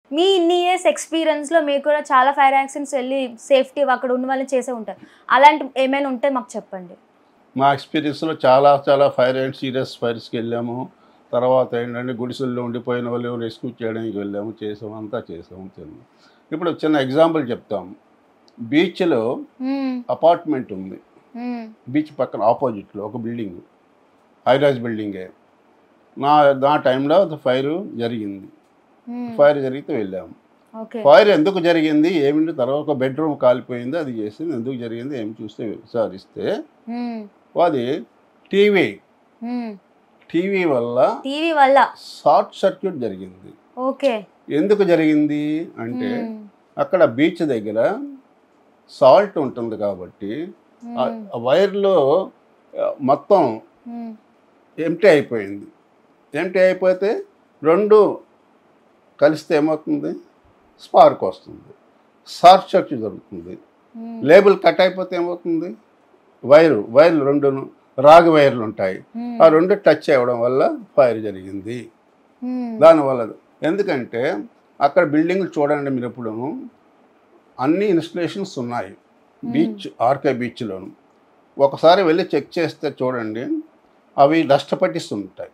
మీ ఇన్ని ఇయర్స్ ఎక్స్పీరియన్స్లో మీరు కూడా చాలా ఫైర్ యాక్సిడెంట్స్ వెళ్ళి సేఫ్టీ అక్కడ ఉన్న వాళ్ళని చేసే ఉంటారు. అలాంటి ఏమైనా ఉంటే మాకు చెప్పండి. మా ఎక్స్పీరియన్స్లో చాలా చాలా ఫైర్ అండ్ సీరియస్ ఫైర్స్కి వెళ్ళాము. తర్వాత ఏంటంటే గుడిసెల్లో ఉండిపోయిన వాళ్ళు రెస్క్యూ చేయడానికి వెళ్ళాము, చేసాము, అంతా చేసాము. ఇప్పుడు చిన్న ఎగ్జాంపుల్ చెప్తాము. బీచ్లో అపార్ట్మెంట్ ఉంది. బీచ్ పక్కన ఆపోజిట్లో ఒక బిల్డింగ్, హైరైజ్ బిల్డింగే. నా టైంలో ఫైర్ జరిగింది. ఫైర్ జరిగితే వెళ్ళాము. ఫైర్ ఎందుకు జరిగింది ఏమిటి, తర్వాత ఒక బెడ్రూమ్ కాలిపోయింది, అది చేసింది, ఎందుకు జరిగింది ఏమి చూస్తే విచారిస్తే అది టీవీ వల్ల షార్ట్ సర్క్యూట్ జరిగింది. ఎందుకు జరిగింది అంటే అక్కడ బీచ్ దగ్గర సాల్ట్ ఉంటుంది కాబట్టి వైర్లో మొత్తం ఎంటీ అయిపోయింది. ఎంటీ అయిపోతే రెండు కలిస్తే ఏమవుతుంది, స్పార్క్ వస్తుంది, షార్ట్ సర్క్యూట్ జరుగుతుంది. లేబుల్ కట్ అయిపోతే ఏమవుతుంది, వైర్లు రెండును రాగి వైర్లు ఉంటాయి, ఆ రెండు టచ్ అవ్వడం వల్ల ఫైర్ జరిగింది. దానివల్ల ఎందుకంటే అక్కడ బిల్డింగ్లు చూడండి మీరు, ఎప్పుడు అన్ని ఇన్స్టలేషన్స్ ఉన్నాయి బీచ్, ఆర్కే బీచ్లోను. ఒకసారి వెళ్ళి చెక్ చేస్తే చూడండి, అవి డస్ట్ పట్టిస్తుంటాయి,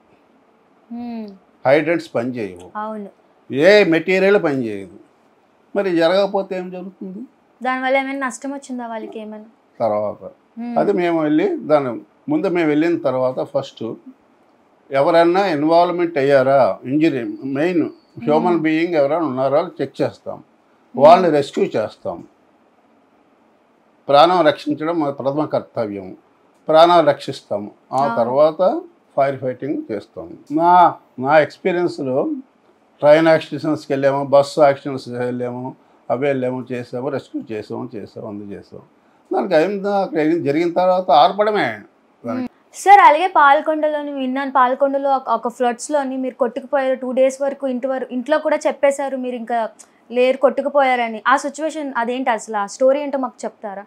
హైడ్రెంట్స్ పనిచేయవు, ఏ మెటీరియల్ పనిచేయదు. మరి జరగకపోతే ఏం జరుగుతుంది, దానివల్ల ఏమైనా నష్టం వచ్చిందా వాళ్ళకి ఏమైనా తర్వాత? అది మేము వెళ్ళి దాని ముందు మేము వెళ్ళిన తర్వాత ఫస్ట్ ఎవరైనా ఇన్వాల్వ్మెంట్ అయ్యారా, ఇంజరీ మెయిన్ హ్యూమన్ బీయింగ్ ఎవరైనా ఉన్నారా చెక్ చేస్తాం, వాళ్ళని రెస్క్యూ చేస్తాం. ప్రాణం రక్షించడం మా ప్రథమ కర్తవ్యం, ప్రాణాలు రక్షిస్తాము. ఆ తర్వాత ఫైర్ ఫైటింగ్ చేస్తాము. నా ఎక్స్పీరియన్స్లో ట్రైన్ యాక్సిడెంట్స్కి వెళ్ళాము, బస్సు యాక్సిడెంట్స్కి వెళ్ళాము, అవి వెళ్ళాము, చేసాము, రెస్క్యూ చేసాము, అందు చేసాము. దానికి అయిందా అక్కడ జరిగిన తర్వాత ఆర్పడమే. సార్ అలాగే పాల్కొండలోని విన్నాను, పాల్కొండలో ఒక ఫ్లడ్స్లోని మీరు కొట్టుకుపోయారు, 2 days వరకు ఇంట్లో కూడా చెప్పేశారు మీరు ఇంకా లేరు, కొట్టుకుపోయారని. ఆ సిచ్యువేషన్ అదేంటి అసలు, ఆ స్టోరీ ఏంటో మాకు చెప్తారా?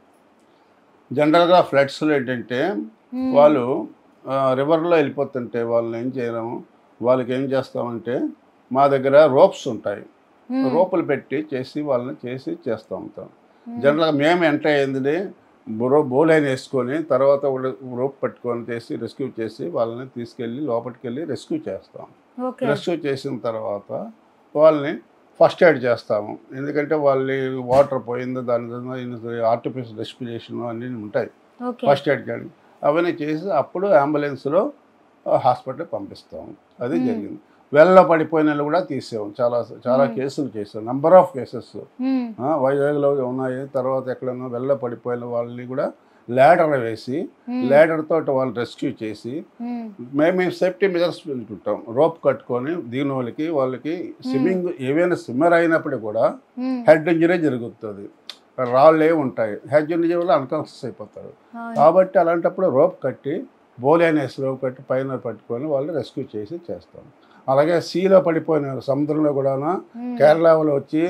జనరల్గా ఫ్లడ్స్లో ఏంటంటే వాళ్ళు రివర్లో వెళ్ళిపోతుంటే వాళ్ళని ఏం చేయలేము, వాళ్ళకి ఏం చేస్తామంటే మా దగ్గర రోప్స్ ఉంటాయి, రోపులు పెట్టి వాళ్ళని చేస్తూ ఉంటాం. జనరల్గా మేము ఎంటర్ అయ్యింది బోలైన్ వేసుకొని తర్వాత రోప్ పట్టుకొని రెస్క్యూ చేసి వాళ్ళని తీసుకెళ్ళి లోపలికి వెళ్ళి రెస్క్యూ చేస్తాం. రెస్క్యూ చేసిన తర్వాత వాళ్ళని ఫస్ట్ ఎయిడ్ చేస్తాము. ఎందుకంటే వాళ్ళు వాటర్ పోయిందో దాని ఆర్టిఫిషియల్ రెస్పిరేషన్ అన్నీ ఉంటాయి, ఫస్ట్ ఎయిడ్ కానీ అవన్నీ చేసి అప్పుడు అంబులెన్స్లో హాస్పిటల్కి పంపిస్తాము. అది జరిగింది. వెళ్ళ పడిపోయిన కూడా తీసాము, చాలా కేసులు చేసాం, నెంబర్ ఆఫ్ కేసెస్ వైజాగ్లో ఉన్నాయి. తర్వాత ఎక్కడన్నా వెళ్ళ పడిపోయిన వాళ్ళని కూడా ల్యాడర్ వేసి ల్యాడర్ తోటి వాళ్ళు రెస్క్యూ చేసి మేము సేఫ్టీ మెజర్స్ పెట్టుకుంటాం. రోప్ కట్టుకొని దీని వాళ్ళకి స్విమ్మింగ్ ఏవైనా స్విమ్మర్ అయినప్పుడు కూడా హెడ్ ఇంజరీ జరుగుతుంది, రాళ్ళే ఉంటాయి, హెడ్ ఇంజరీ వల్ల అన్కాన్షియస్ అయిపోతారు. కాబట్టి అలాంటప్పుడు రోప్ కట్టి బోలేనేసి రోప్ కట్టి పైన పట్టుకొని వాళ్ళు రెస్క్యూ చేస్తాం. అలాగే సీలో పడిపోయిన సముద్రంలో కూడా కేరళలో వచ్చి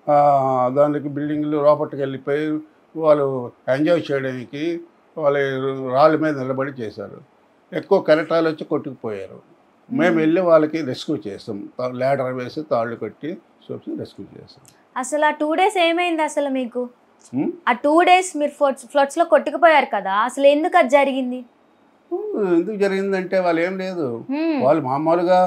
దానికి బిల్డింగ్లు లోపలికి వెళ్ళిపోయి వాళ్ళు ఎంజాయ్ చేయడానికి వాళ్ళు రాళ్ళ మీద నిలబడి చేశారు. ఎక్కువ కెరటాలు వచ్చి కొట్టుకుపోయారు. మేము వెళ్ళి వాళ్ళకి రెస్క్యూ చేస్తాం, ల్యాడర్ వేసి తాళ్ళు కట్టి రెస్క్యూ చేస్తాం. అసలు ఆ 2 days ఏమైంది అసలు మీకు? ఆ 2 days మీరు ఫ్లడ్స్లో కొట్టుకుపోయారు కదా, అసలు ఎందుకు అది జరిగింది? ఎందుకు జరిగిందంటే వాళ్ళు ఏం లేదు, వాళ్ళు మామూలుగా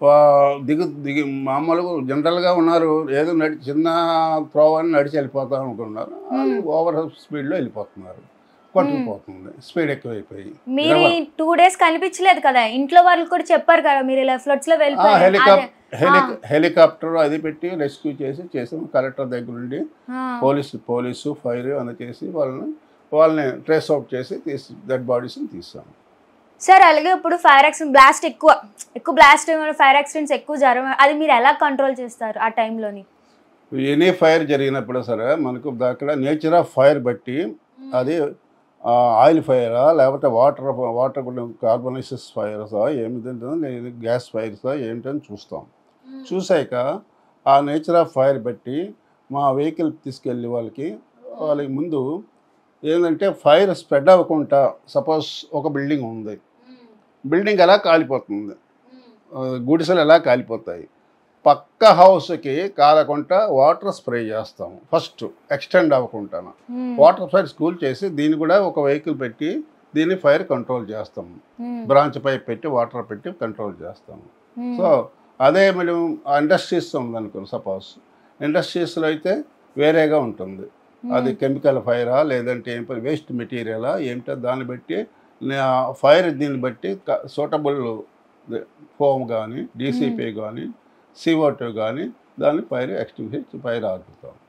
దిగి మామూలుగా జనరల్గా ఉన్నారు, ఏదో చిన్న త్రోవని నడిచి వెళ్ళిపోతాం అనుకున్నారు, ఓవర్ స్పీడ్లో వెళ్ళిపోతున్నారు, కొట్టుకుపోతుంది, స్పీడ్ ఎక్కువైపోయి. మీరు 2 days కనిపించలేదు కదా, ఇంట్లో వాళ్ళు కూడా చెప్పారు కదా మీరు ఇలా ఫ్లడ్స్లో వెళ్ళిపోయారు. హెలికాప్టర్ అది పెట్టి రెస్క్యూ చేసాము. కలెక్టర్ దగ్గర నుండి పోలీసు ఫైర్ అని చేసి వాళ్ళని ట్రేస్ అవుట్ చేసి డెడ్ బాడీస్ని తీసాము. సార్ అలాగే ఇప్పుడు ఫైర్ యాక్సిడెంట్ బ్లాస్ట్ ఎక్కువ బ్లాస్ట్ ఫైర్ యాక్సిడెంట్స్ ఎక్కువ జరగడం, అది మీరు ఎలా కంట్రోల్ చేస్తారు ఆ టైంలోని? ఎనీ ఫైర్ జరిగినప్పుడు సరే మనకు అక్కడ నేచర్ ఆఫ్ ఫైర్ బట్టి అది ఆయిల్ ఫైరా లేకపోతే వాటర్ కార్బనైసిస్ ఫైర్సా ఏమిటంటే గ్యాస్ ఫైర్సా ఏమిటని చూస్తాం. చూసాక ఆ నేచర్ ఆఫ్ ఫైర్ బట్టి మా వెహికల్ తీసుకెళ్ళి వాళ్ళకి ముందు ఏంటంటే ఫైర్ స్ప్రెడ్ అవ్వకుండా, సపోజ్ ఒక బిల్డింగ్ ఉంది, బిల్డింగ్ ఎలా కాలిపోతుంది, గుడిసెలు ఎలా కాలిపోతాయి, పక్క హౌస్కి కాలకుండా వాటర్ స్ప్రే చేస్తాము ఫస్ట్ ఎక్స్టెండ్ అవ్వకుండా వాటర్ స్ప్రే స్కూల్ చేసి దీన్ని కూడా ఒక వెహికల్ పెట్టి దీన్ని ఫైర్ కంట్రోల్ చేస్తాము బ్రాంచ్ పైప్ పెట్టి వాటర్ పెట్టి కంట్రోల్ చేస్తాము సో అదే మేము ఇండస్ట్రీస్ ఉందనుకోండి సపోజ్ ఇండస్ట్రీస్లో అయితే వేరేగా ఉంటుంది అది కెమికల్ ఫైరా లేదంటే ఏం వేస్ట్ మెటీరియలా ఏమిటో దాన్ని బట్టి ఫైర్ దీన్ని బట్టి సూటబుల్ ఫోమ్ కానీ డీసీపీ కానీ CO2 కానీ దాన్ని ఫైర్ ఎక్స్టింగ్విష్ ఫైర్ ఆపుతాం.